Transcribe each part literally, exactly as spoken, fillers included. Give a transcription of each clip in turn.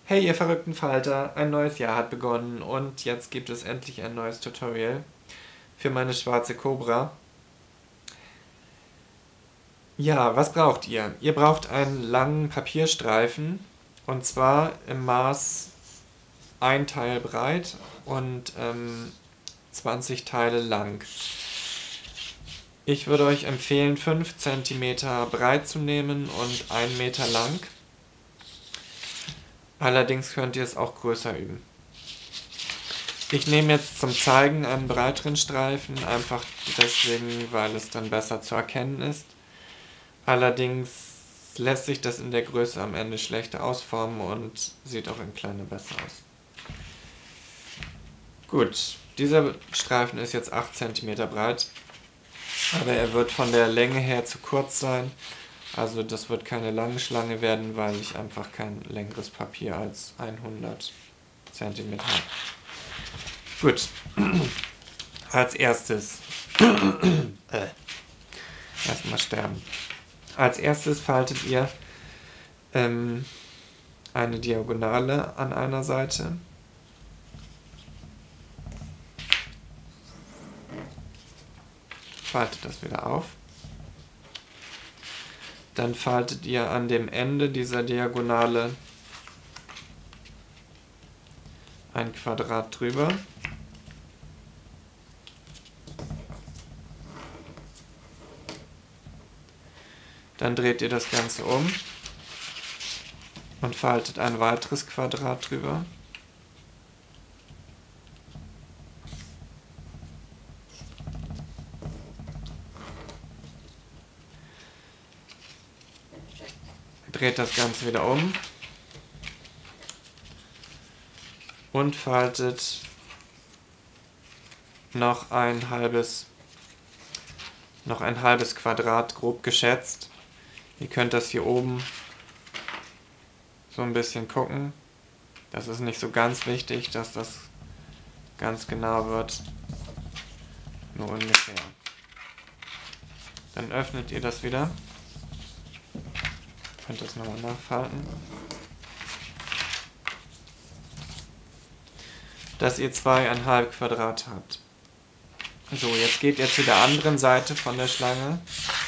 Hey ihr verrückten Falter, ein neues Jahr hat begonnen und jetzt gibt es endlich ein neues Tutorial für meine schwarze Kobra. Ja, was braucht ihr? Ihr braucht einen langen Papierstreifen und zwar im Maß ein Teil breit und ähm, zwanzig Teile lang. Ich würde euch empfehlen, fünf Zentimeter breit zu nehmen und einen Meter lang. Allerdings könnt ihr es auch größer üben. Ich nehme jetzt zum Zeigen einen breiteren Streifen, einfach deswegen, weil es dann besser zu erkennen ist. Allerdings lässt sich das in der Größe am Ende schlechter ausformen und sieht auch in kleiner besser aus. Gut, dieser Streifen ist jetzt acht Zentimeter breit, aber er wird von der Länge her zu kurz sein. Also das wird keine lange Schlange werden, weil ich einfach kein längeres Papier als hundert Zentimeter habe. Gut, als erstes, äh, erstmal sterben. Als erstes faltet ihr ähm, eine Diagonale an einer Seite. Faltet das wieder auf. Dann faltet ihr an dem Ende dieser Diagonale ein Quadrat drüber. Dann dreht ihr das Ganze um und faltet ein weiteres Quadrat drüber. Dreht das Ganze wieder um und faltet noch ein halbes, noch ein halbes Quadrat, grob geschätzt. Ihr könnt das hier oben so ein bisschen gucken. Das ist nicht so ganz wichtig, dass das ganz genau wird, nur ungefähr. Dann öffnet ihr das wieder. Ihr könnt das nochmal nachfalten. Dass ihr zweieinhalb Quadrat habt. So, jetzt geht ihr zu der anderen Seite von der Schlange.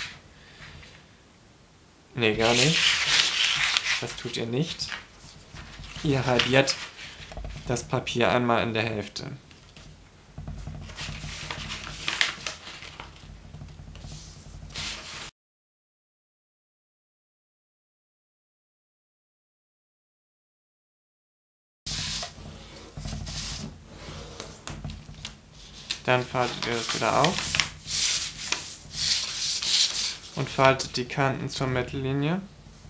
Ne, gar nicht. Das tut ihr nicht. Ihr halbiert das Papier einmal in der Hälfte. Dann faltet ihr das wieder auf und faltet die Kanten zur Mittellinie.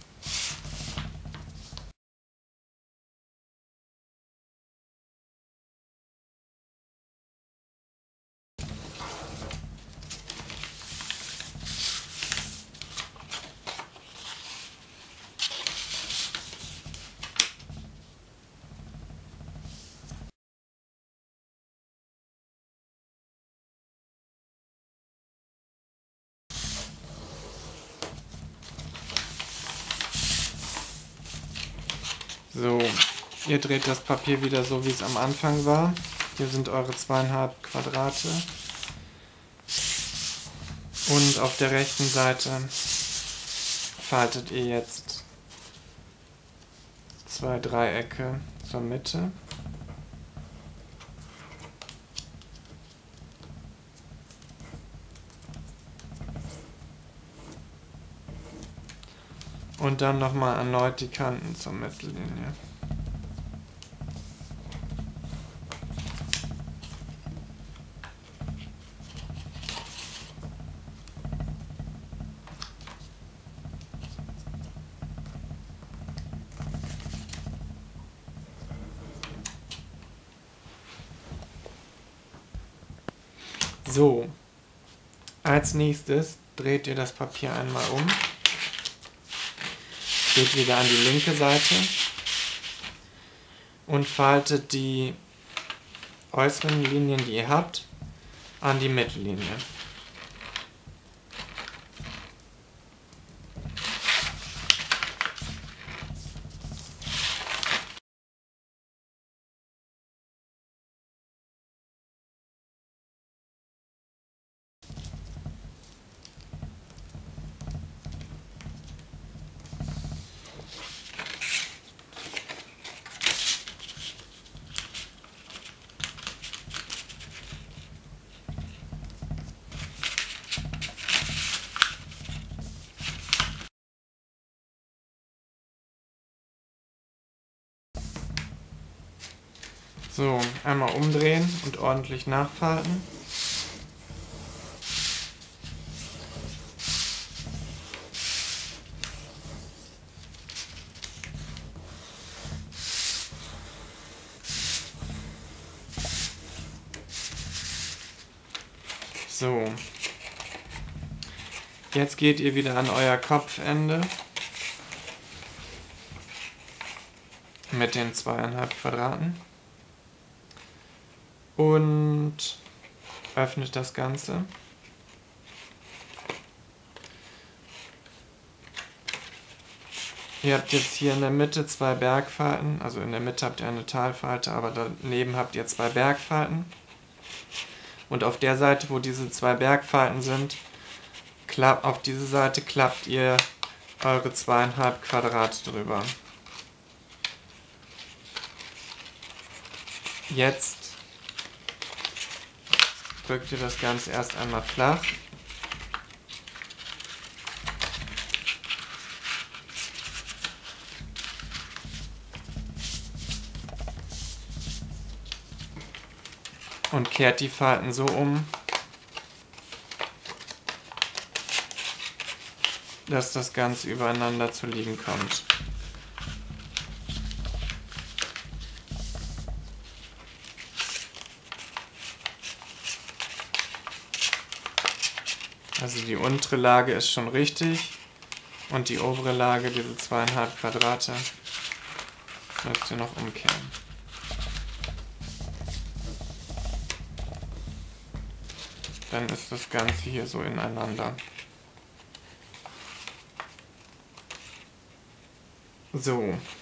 So, ihr dreht das Papier wieder so, wie es am Anfang war. Hier sind eure zweieinhalb Quadrate. Und auf der rechten Seite faltet ihr jetzt zwei Dreiecke zur Mitte. Und dann nochmal erneut die Kanten zur Mittellinie. So, als nächstes dreht ihr das Papier einmal um. Geht wieder an die linke Seite und faltet die äußeren Linien, die ihr habt, an die Mittellinie. So, einmal umdrehen und ordentlich nachfalten. So, jetzt geht ihr wieder an euer Kopfende mit den zweieinhalb Quadraten und öffnet das Ganze. Ihr habt jetzt hier in der Mitte zwei Bergfalten, also in der Mitte habt ihr eine Talfalte, aber daneben habt ihr zwei Bergfalten. Und auf der Seite, wo diese zwei Bergfalten sind, klapp, auf diese Seite klappt ihr eure zweieinhalb Quadrate drüber. Jetzt drückt ihr das Ganze erst einmal flach. Und kehrt die Falten so um, dass das Ganze übereinander zu liegen kommt. Also die untere Lage ist schon richtig und die obere Lage, diese zweieinhalb Quadrate, müsst ihr noch umkehren. Dann ist das Ganze hier so ineinander. So.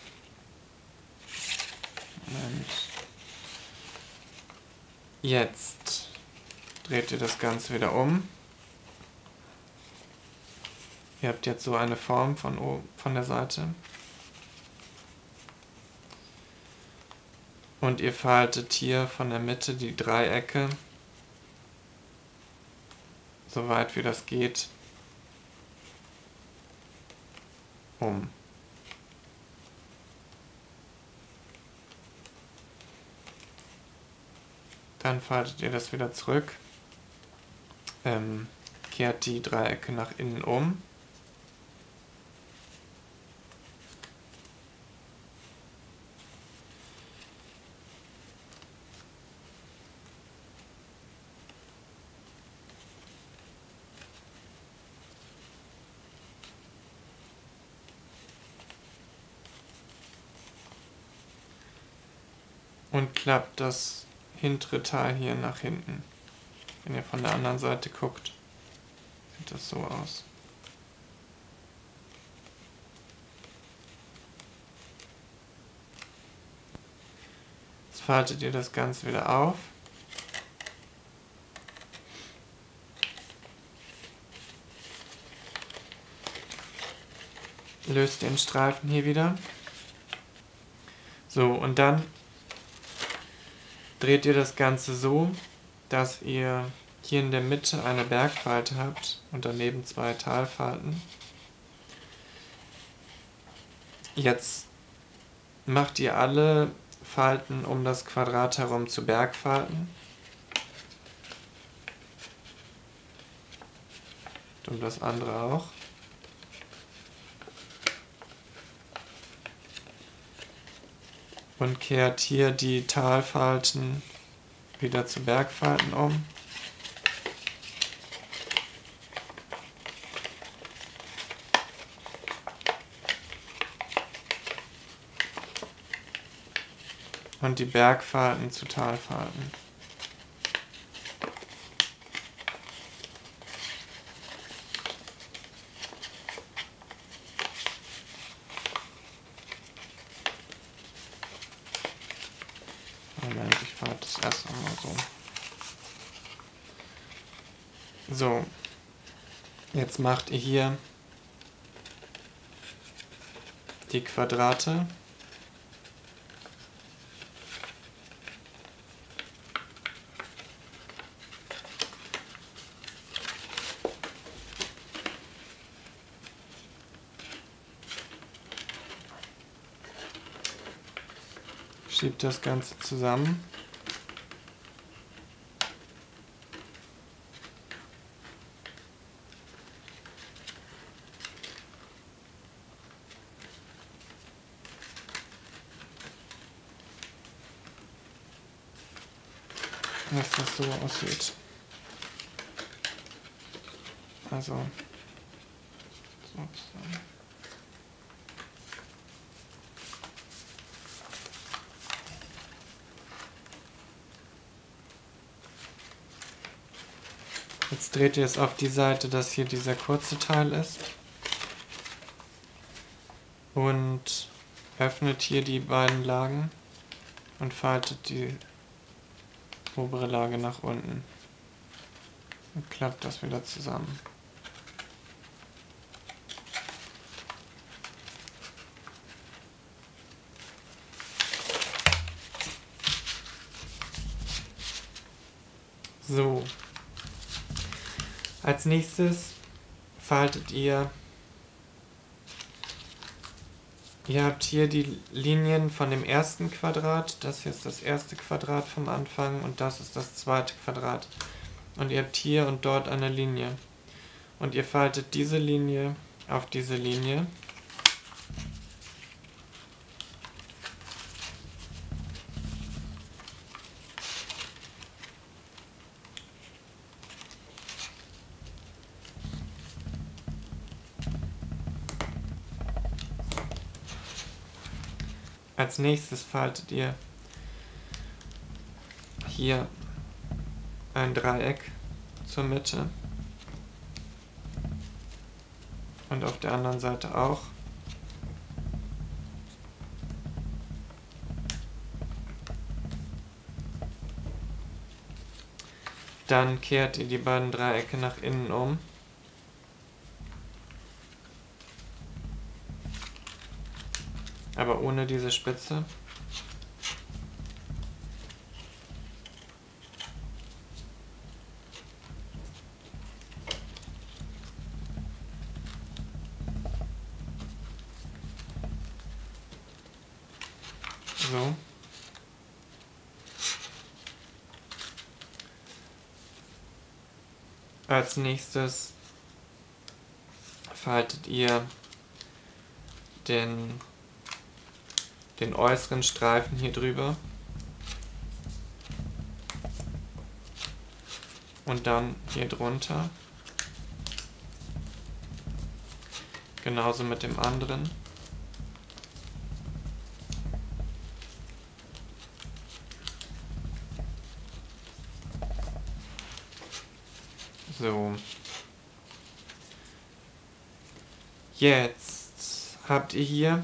Moment. Jetzt dreht ihr das Ganze wieder um. Ihr habt jetzt so eine Form von, oben, von der Seite. Und ihr faltet hier von der Mitte die Dreiecke, so weit wie das geht, um. Dann faltet ihr das wieder zurück, ähm, kehrt die Dreiecke nach innen um. Und klappt das hintere Teil hier nach hinten. Wenn ihr von der anderen Seite guckt, sieht das so aus. Jetzt faltet ihr das Ganze wieder auf. Löst den Streifen hier wieder. So, und dann dreht ihr das Ganze so, dass ihr hier in der Mitte eine Bergfalte habt und daneben zwei Talfalten. Jetzt macht ihr alle Falten um das Quadrat herum zu Bergfalten. Und das andere auch. Und kehrt hier die Talfalten wieder zu Bergfalten um. Und die Bergfalten zu Talfalten. Moment, ich falte das erst einmal so. So, jetzt macht ihr hier die Quadrate. schiebt das Ganze zusammen. Dass das so aussieht. Also so. Jetzt dreht ihr es auf die Seite, dass hier dieser kurze Teil ist. Und öffnet hier die beiden Lagen und faltet die obere Lage nach unten. Und klappt das wieder zusammen. So. Als nächstes faltet ihr, ihr habt hier die Linien von dem ersten Quadrat, das hier ist das erste Quadrat vom Anfang und das ist das zweite Quadrat. Und ihr habt hier und dort eine Linie. Und ihr faltet diese Linie auf diese Linie. Als nächstes faltet ihr hier ein Dreieck zur Mitte und auf der anderen Seite auch. Dann kehrt ihr die beiden Dreiecke nach innen um. Aber ohne diese Spitze. So. Als nächstes faltet ihr den den äußeren Streifen hier drüber und dann hier drunter. Genauso mit dem anderen. So. Jetzt habt ihr hier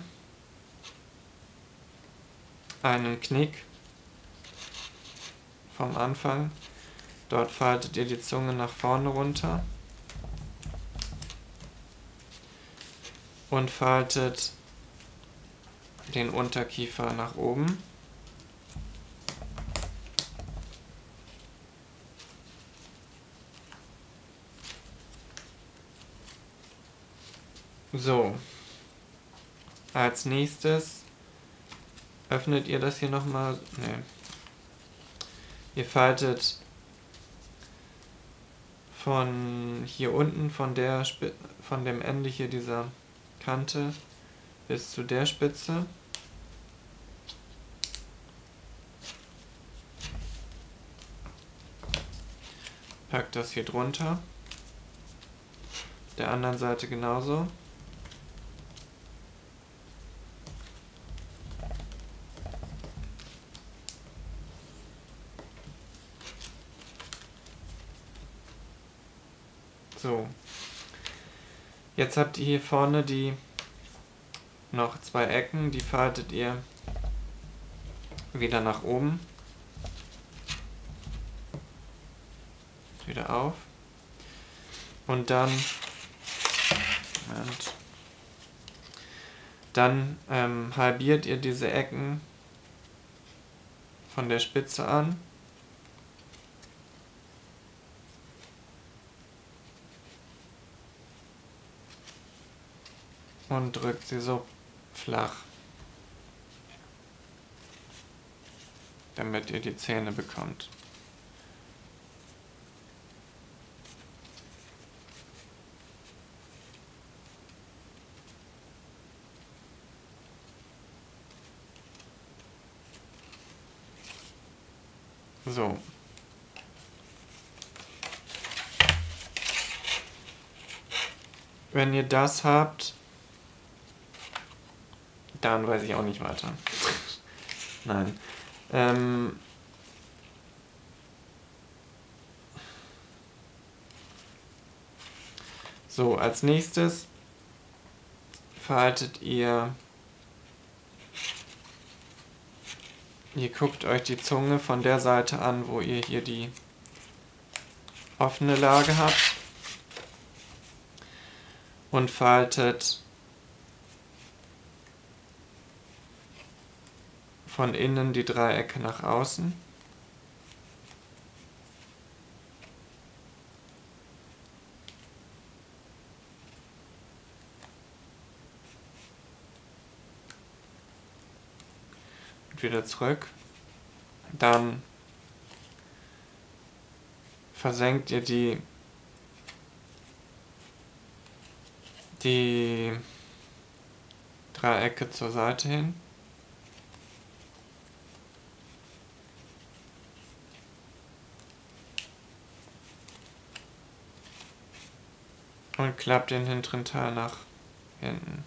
einen Knick vom Anfang. Dort faltet ihr die Zunge nach vorne runter und faltet den Unterkiefer nach oben. So. Als nächstes öffnet ihr das hier nochmal. Ne. Ihr faltet von hier unten, von der Sp von dem Ende hier dieser Kante bis zu der Spitze. Packt das hier drunter. Der anderen Seite genauso. So, jetzt habt ihr hier vorne die noch zwei Ecken, die faltet ihr wieder nach oben, wieder auf und dann, Moment, dann ähm, halbiert ihr diese Ecken von der Spitze an. Und drückt sie so flach. damit ihr die Zähne bekommt. So. Wenn ihr das habt, dann weiß ich auch nicht weiter. Nein. Ähm so, als nächstes faltet ihr, ihr guckt euch die Zunge von der Seite an, wo ihr hier die offene Lage habt und faltet von innen die Dreiecke nach außen. Und wieder zurück. Dann versenkt ihr die, die Dreiecke zur Seite hin. Und klappt den hinteren Teil nach hinten.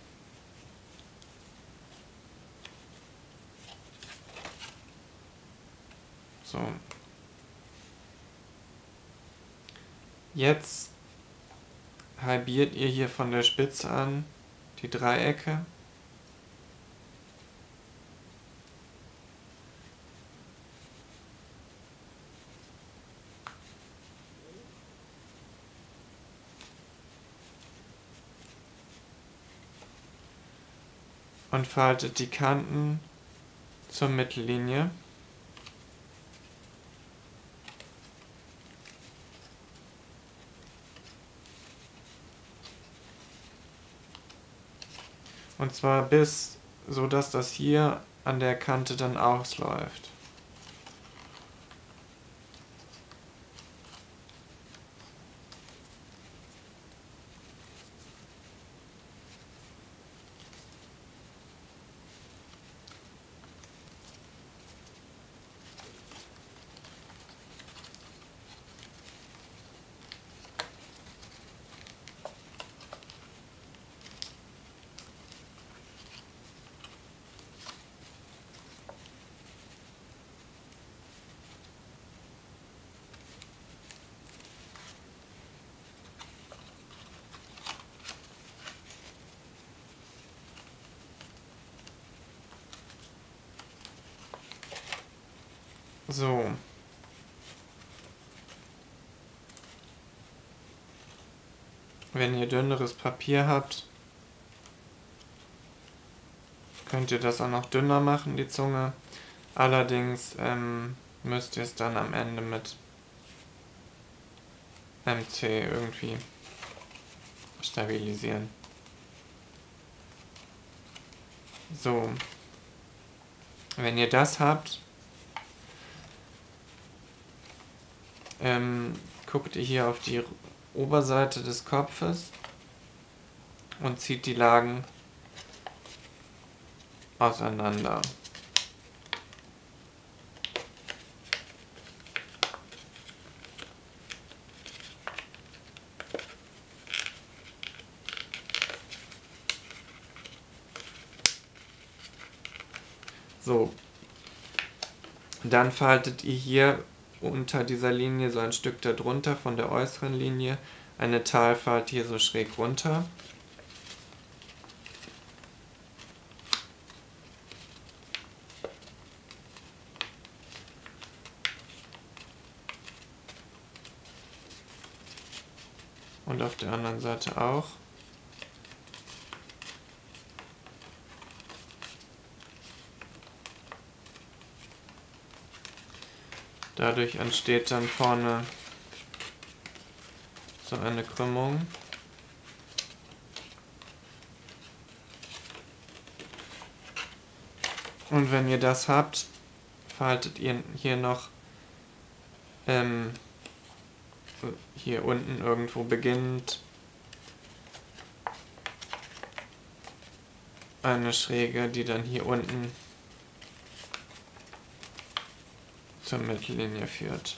So. Jetzt halbiert ihr hier von der Spitze an die Dreiecke. Und faltet die Kanten zur Mittellinie. Und zwar bis, so dass das hier an der Kante dann ausläuft. So. Wenn ihr dünneres Papier habt, könnt ihr das auch noch dünner machen, die Zunge. Allerdings ähm, müsst ihr es dann am Ende mit M C irgendwie stabilisieren. So. Wenn ihr das habt, ähm, guckt ihr hier auf die Oberseite des Kopfes und zieht die Lagen auseinander. So, dann faltet ihr hier unter dieser Linie so ein Stück darunter von der äußeren Linie eine Talfalte hier so schräg runter. Und auf der anderen Seite auch. Dadurch entsteht dann vorne so eine Krümmung. Und wenn ihr das habt, faltet ihr hier noch ähm, hier unten irgendwo beginnt eine Schräge, die dann hier unten zur Mittellinie führt.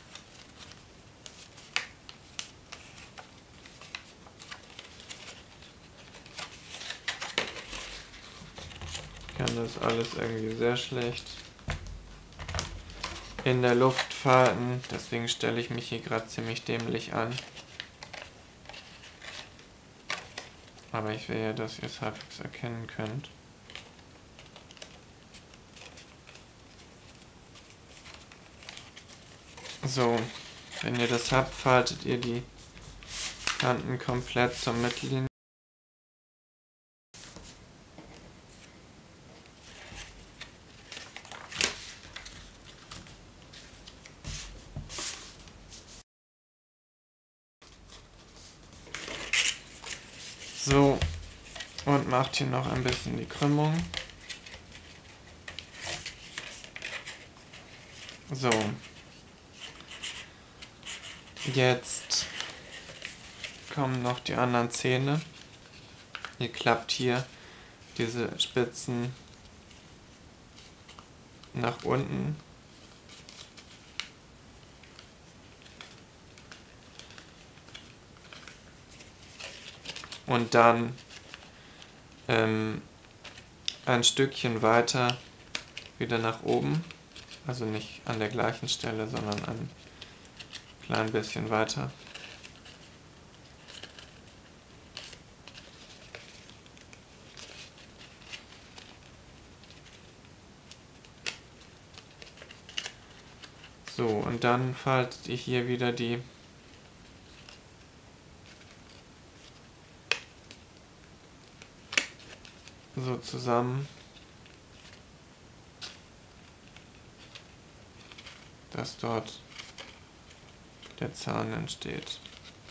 Ich kann das alles irgendwie sehr schlecht in der Luft falten, deswegen stelle ich mich hier gerade ziemlich dämlich an. Aber ich will ja, dass ihr es halbwegs erkennen könnt. So, wenn ihr das habt, faltet ihr die Kanten komplett zur Mittellinie. So, und macht hier noch ein bisschen die Krümmung. So. Jetzt kommen noch die anderen Zähne. Ihr klappt hier diese Spitzen nach unten. Und dann ähm, ein Stückchen weiter wieder nach oben. Also nicht an der gleichen Stelle, sondern ein klein bisschen weiter. So, und dann faltet ihr hier wieder die so zusammen, dass dort der Zahn entsteht.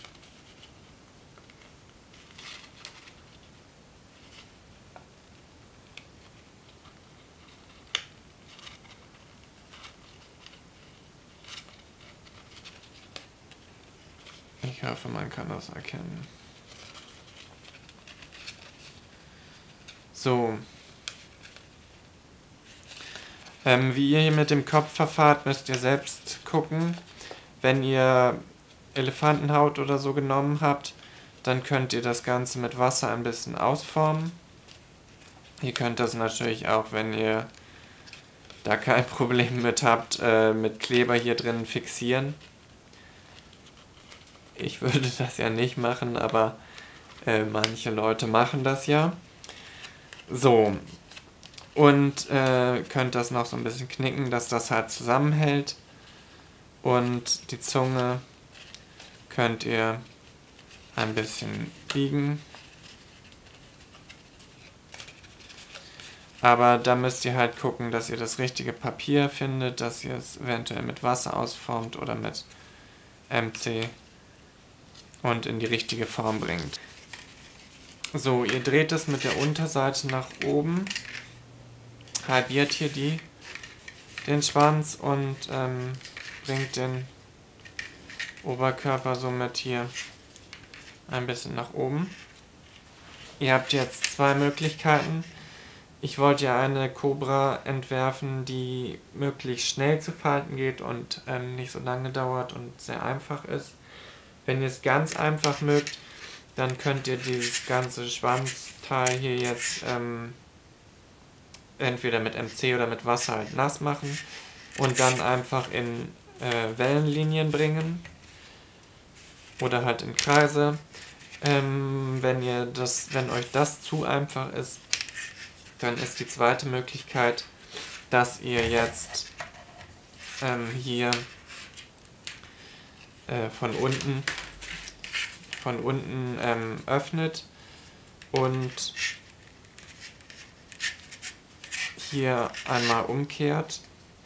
Ich hoffe, man kann das erkennen. So. Ähm, wie ihr hier mit dem Kopf verfahrt, müsst ihr selbst gucken. Wenn ihr Elefantenhaut oder so genommen habt, dann könnt ihr das Ganze mit Wasser ein bisschen ausformen. Ihr könnt das natürlich auch, wenn ihr da kein Problem mit habt, äh, mit Kleber hier drin fixieren. Ich würde das ja nicht machen, aber äh, manche Leute machen das ja. So, und äh, könnt das noch so ein bisschen knicken, dass das halt zusammenhält. Und die Zunge könnt ihr ein bisschen biegen. Aber da müsst ihr halt gucken, dass ihr das richtige Papier findet, dass ihr es eventuell mit Wasser ausformt oder mit M C und in die richtige Form bringt. So, ihr dreht es mit der Unterseite nach oben, halbiert hier die, den Schwanz und ähm, bringt den Oberkörper somit hier ein bisschen nach oben. Ihr habt jetzt zwei Möglichkeiten. Ich wollte ja eine Cobra entwerfen, die möglichst schnell zu falten geht und ähm, nicht so lange dauert und sehr einfach ist. Wenn ihr es ganz einfach mögt, dann könnt ihr dieses ganze Schwanzteil hier jetzt ähm, entweder mit M C oder mit Wasser halt nass machen und dann einfach in äh, Wellenlinien bringen oder halt in Kreise. Ähm, wenn ihr das, wenn euch das zu einfach ist, dann ist die zweite Möglichkeit, dass ihr jetzt ähm, hier äh, von unten von unten ähm, öffnet und hier einmal umkehrt.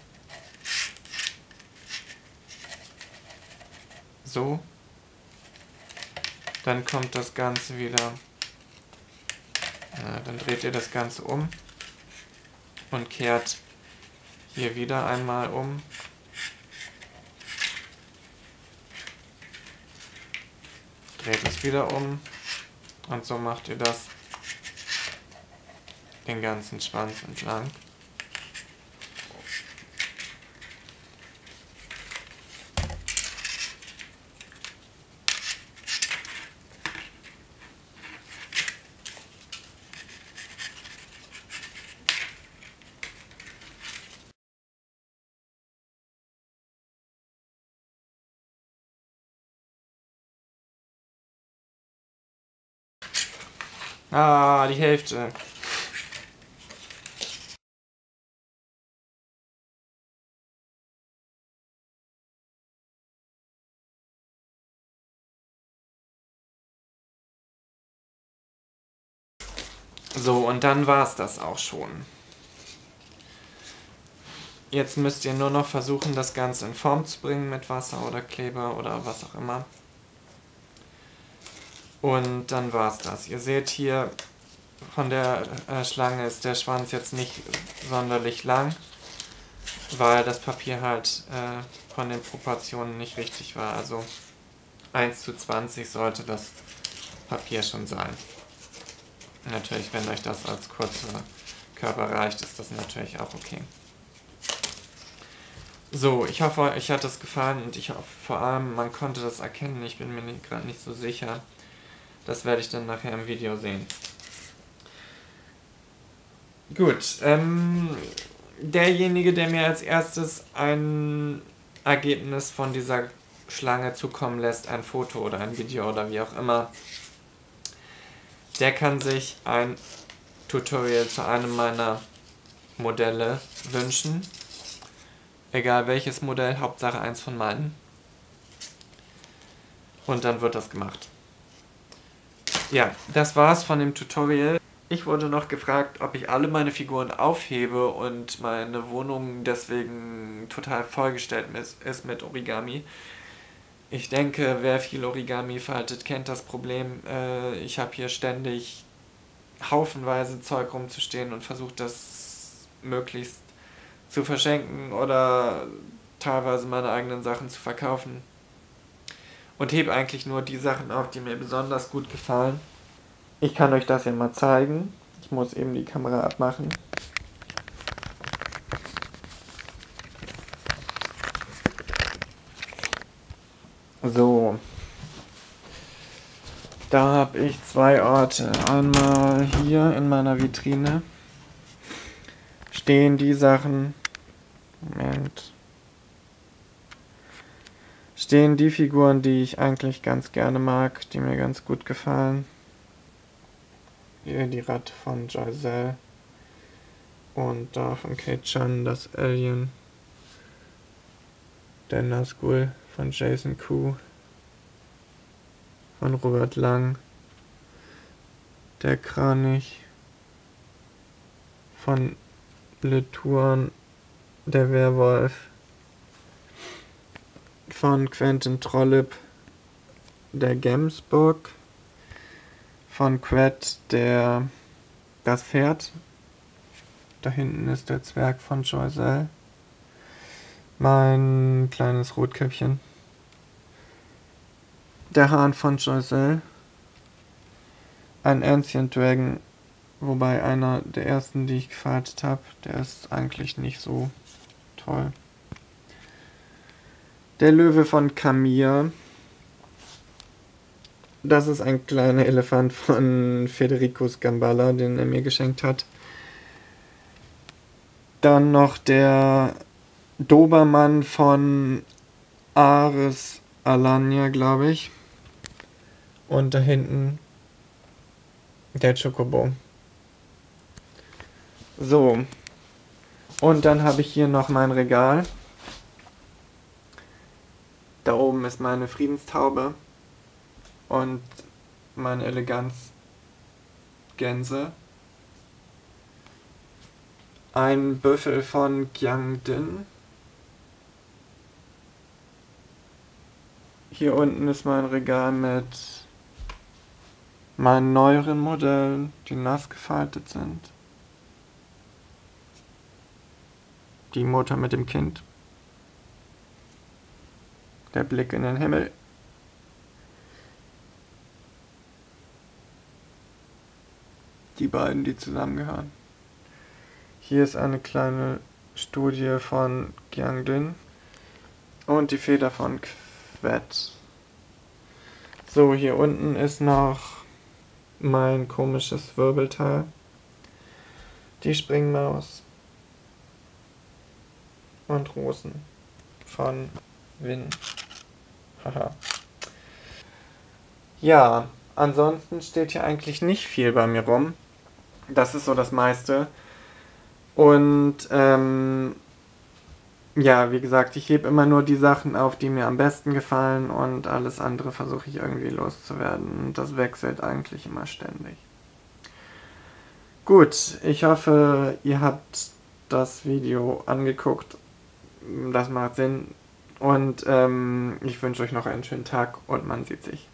So. Dann kommt das Ganze wieder, äh, dann dreht ihr das Ganze um und kehrt Hier wieder einmal um. Dreht es wieder um. Und so macht ihr das den ganzen Schwanz entlang. Ah, die Hälfte. So, und dann war es das auch schon. Jetzt müsst ihr nur noch versuchen, das Ganze in Form zu bringen mit Wasser oder Kleber oder was auch immer. Und dann war es das. Ihr seht hier, von der äh, Schlange ist der Schwanz jetzt nicht sonderlich lang, weil das Papier halt äh, von den Proportionen nicht richtig war. Also eins zu zwanzig sollte das Papier schon sein. Natürlich, wenn euch das als kurzer Körper reicht, ist das natürlich auch okay. So, ich hoffe, euch hat das gefallen und ich hoffe vor allem, man konnte das erkennen. Ich bin mir gerade nicht so sicher. Das werde ich dann nachher im Video sehen. Gut, ähm, derjenige, der mir als erstes ein Ergebnis von dieser Schlange zukommen lässt, ein Foto oder ein Video oder wie auch immer, der kann sich ein Tutorial zu einem meiner Modelle wünschen. Egal welches Modell, Hauptsache eins von meinen. Und dann wird das gemacht. Ja, das war's von dem Tutorial. Ich wurde noch gefragt, ob ich alle meine Figuren aufhebe und meine Wohnung deswegen total vollgestellt ist mit Origami. Ich denke, wer viel Origami faltet, kennt das Problem. Äh, ich habe hier ständig haufenweise Zeug rumzustehen und versuche das möglichst zu verschenken oder teilweise meine eigenen Sachen zu verkaufen. Und hebe eigentlich nur die Sachen auf, die mir besonders gut gefallen. Ich kann euch das ja mal zeigen. Ich muss eben die Kamera abmachen. So. Da habe ich zwei Orte. Einmal hier in meiner Vitrine stehen die Sachen. Moment. Stehen die Figuren, die ich eigentlich ganz gerne mag, die mir ganz gut gefallen. Hier die Ratte von Giselle. Und da von Kate Chan das Alien. Der Nazgul von Jason Koo. Von Robert Lang. Der Kranich von Letourne. Der Werwolf von Quentin Trollip, der Gemsburg, von Quet, der das Pferd, da hinten ist der Zwerg von Giselle, mein kleines Rotkäppchen, der Hahn von Giselle, ein Ancient Dragon, wobei einer der ersten, die ich gefaltet habe, der ist eigentlich nicht so toll. Der Löwe von Camille. Das ist ein kleiner Elefant von Federico Scamballa, den er mir geschenkt hat. Dann noch der Dobermann von Ares Alanya, glaube ich. Und da hinten der Chocobo. So. Und dann habe ich hier noch mein Regal. Da oben ist meine Friedenstaube und meine Eleganz-Gänse. Ein Büffel von Qiang Din. Hier unten ist mein Regal mit meinen neueren Modellen, die nass gefaltet sind. die Mutter mit dem Kind. Der Blick in den Himmel. Die beiden, die zusammengehören. Hier ist eine kleine Studie von Giang Dün und die Feder von Quet. So, hier unten ist noch mein komisches Wirbelteil. Die Springmaus. Und Rosen von Win. Haha. Ja, ansonsten steht hier eigentlich nicht viel bei mir rum. Das ist so das meiste. Und ähm, ja, wie gesagt, ich hebe immer nur die Sachen auf, die mir am besten gefallen und alles andere versuche ich irgendwie loszuwerden. Und das wechselt eigentlich immer ständig. Gut, ich hoffe, ihr habt das Video angeguckt. Das macht Sinn. Und ähm, ich wünsche euch noch einen schönen Tag und man sieht sich.